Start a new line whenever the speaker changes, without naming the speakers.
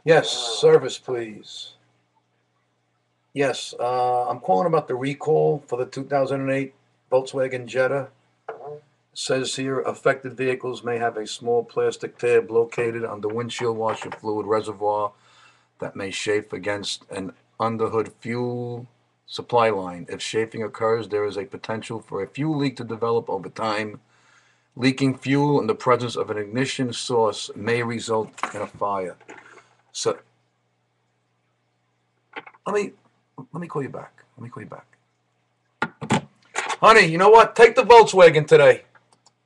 Yes, service, please. Yes, I'm calling about the recall for the 2008 Volkswagen Jetta. It says here affected vehicles may have a small plastic tab located on the windshield washer fluid reservoir that may chafe against an underhood fuel supply line. If chafing occurs, there is a potential for a fuel leak to develop over time. Leaking fuel in the presence of an ignition source may result in a fire. So let me let me call you back. Let me call you back. Honey, you know what? Take the Volkswagen today.